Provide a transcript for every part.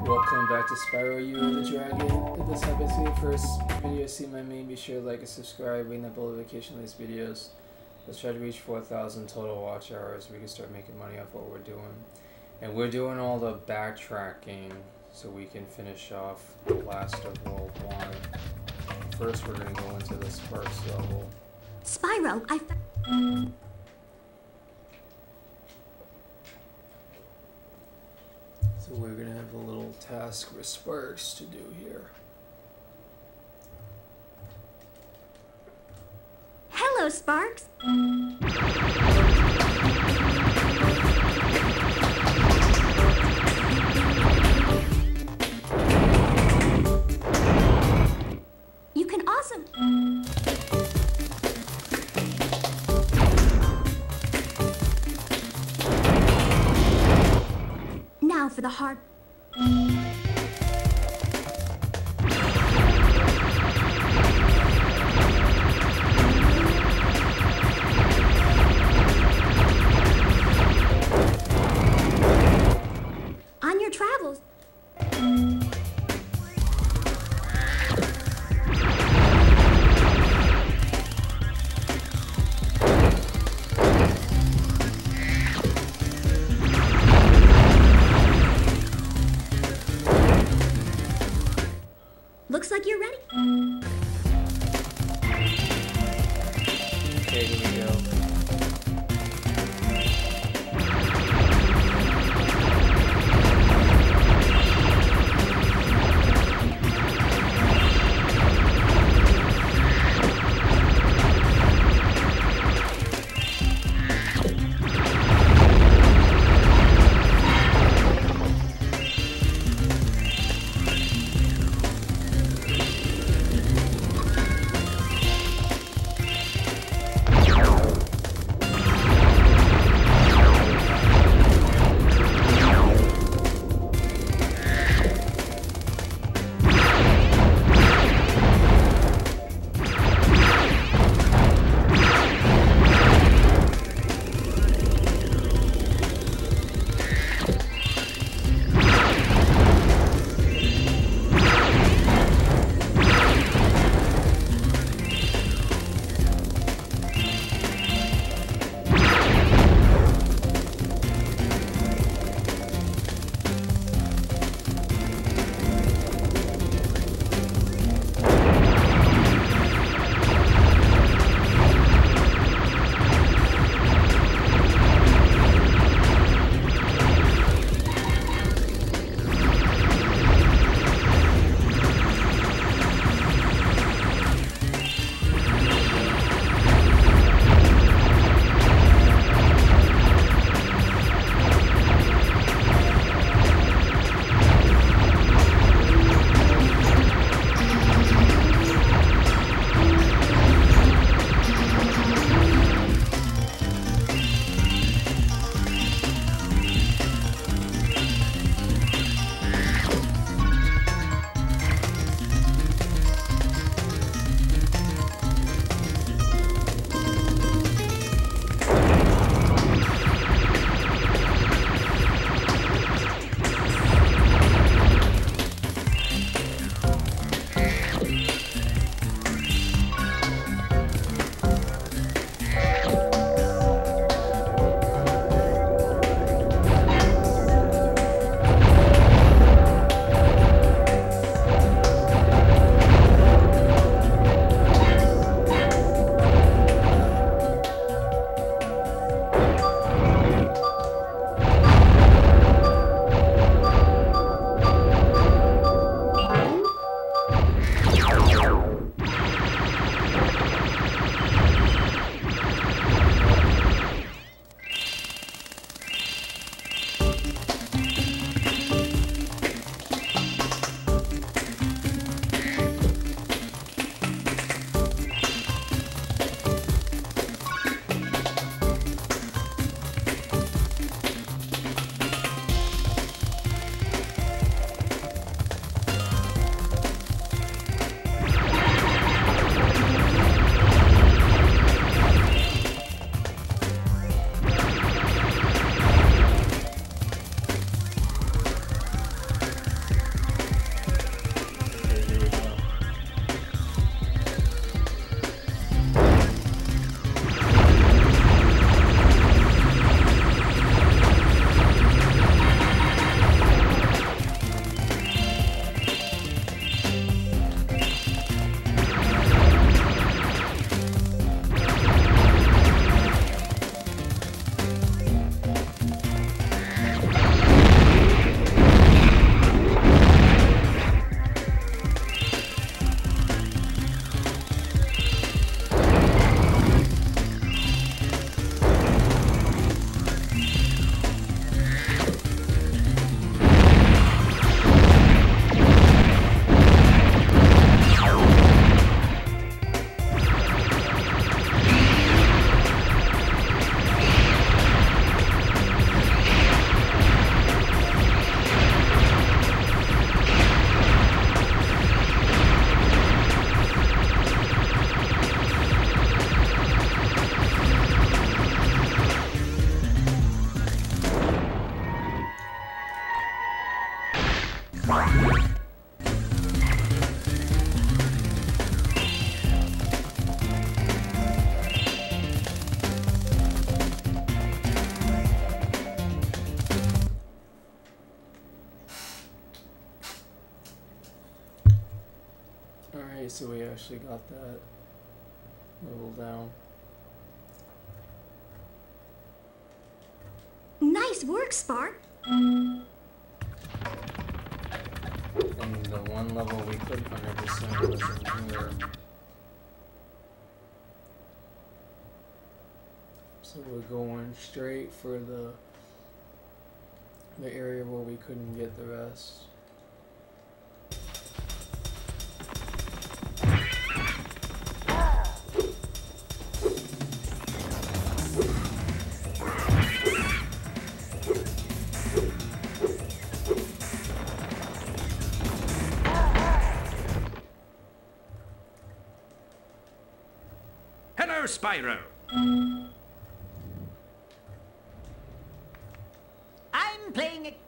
Welcome back to Spyro, You Are the Dragon. If this happens to be your first video, see my main, be sure to like and subscribe, ring that bell notification on these videos. Let's try to reach 4,000 total watch hours. We can start making money off what we're doing. And we're doing all the backtracking so we can finish off the last of World 1. First, we're going to go into the Sparks level. Spyro, So we're going to have a little task with Sparks to do here. Hello, Sparks. You can also... Now for the hard... On your travels. Looks like you're ready. Okay, here we go. Alright, so we actually got that level down. Nice work, Spark. And the one level we couldn't 100% was in here. So we're going straight for the area where we couldn't get the rest. Hello, Spyro. I'm playing it.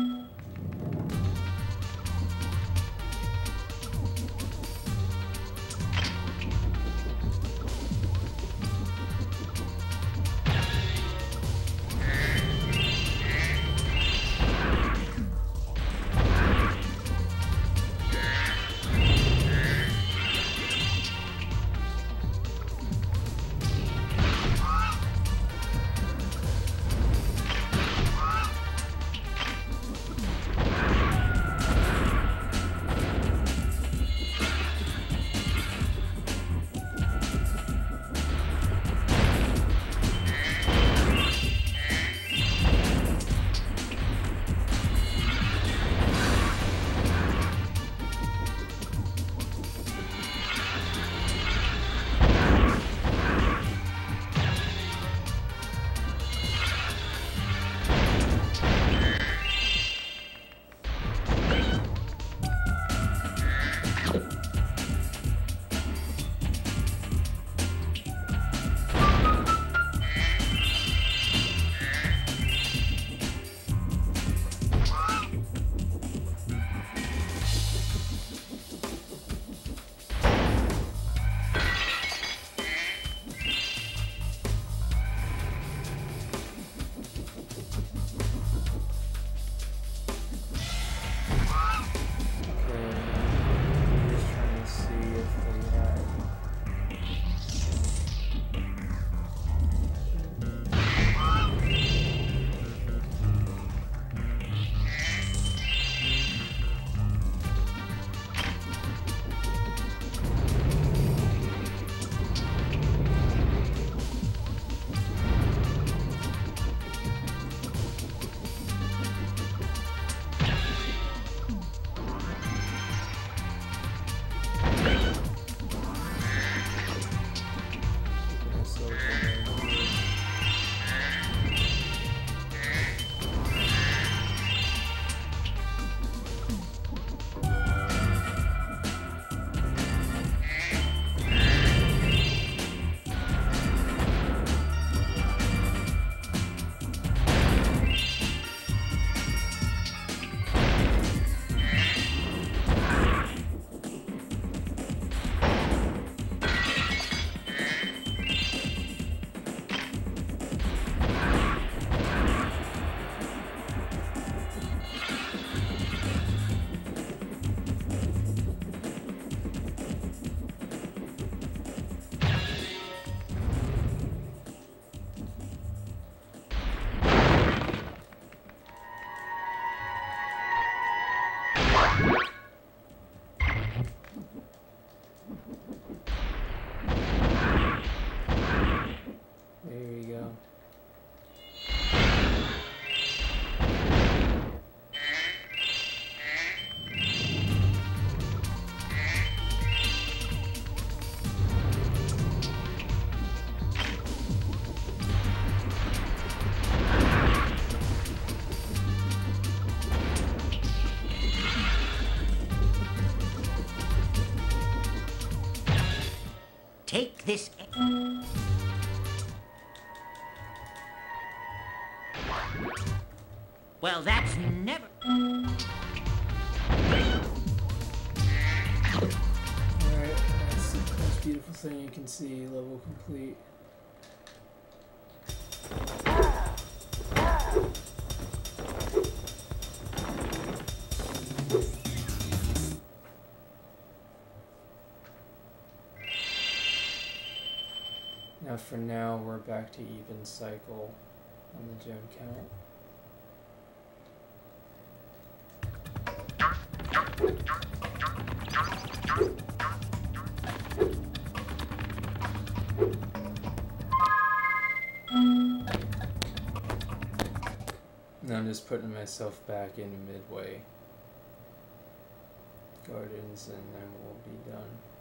Take this. Well, that's never... see, level complete. Now for now, we're back to even cycle on the gem count. Now I'm just putting myself back in midway. Gardens, and then we'll be done.